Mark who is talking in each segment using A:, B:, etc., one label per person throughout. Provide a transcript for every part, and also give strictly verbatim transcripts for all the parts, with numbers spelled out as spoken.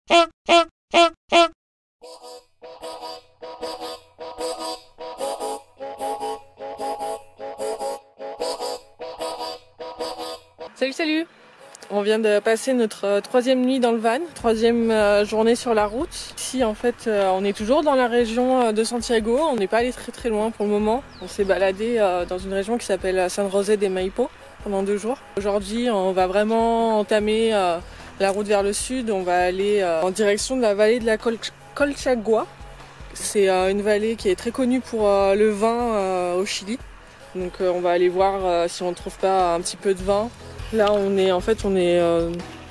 A: Salut, salut! On vient de passer notre troisième nuit dans le van, troisième journée sur la route. Ici, en fait, on est toujours dans la région de Santiago. On n'est pas allé très très loin pour le moment. On s'est baladé dans une région qui s'appelle San José de Maipo pendant deux jours. Aujourd'hui, on va vraiment entamer la route vers le sud. On va aller en direction de la vallée de la Col Colchagua. C'est une vallée qui est très connue pour le vin au Chili. Donc on va aller voir si on ne trouve pas un petit peu de vin. Là on est en fait on est euh,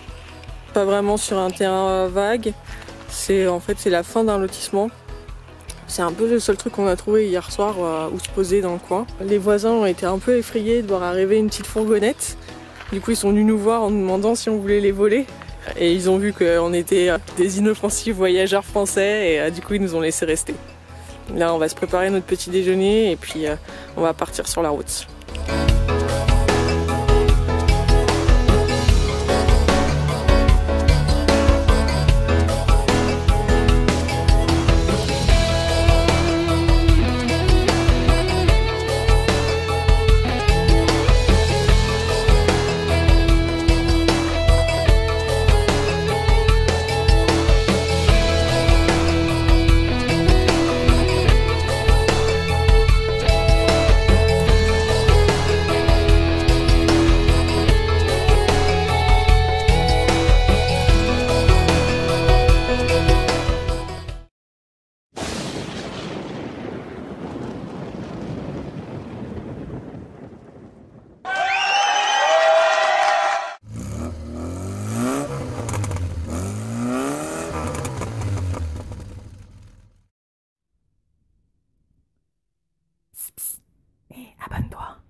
A: pas vraiment sur un terrain vague. C'est en fait c'est la fin d'un lotissement. C'est un peu le seul truc qu'on a trouvé hier soir euh, où se poser dans le coin. Les voisins ont été un peu effrayés de voir arriver une petite fourgonnette. Du coup ils sont venus nous voir en nous demandant si on voulait les voler. Et ils ont vu qu'on était des inoffensifs voyageurs français et euh, du coup ils nous ont laissé rester. Là on va se préparer notre petit déjeuner et puis euh, on va partir sur la route.
B: Abonne-toi.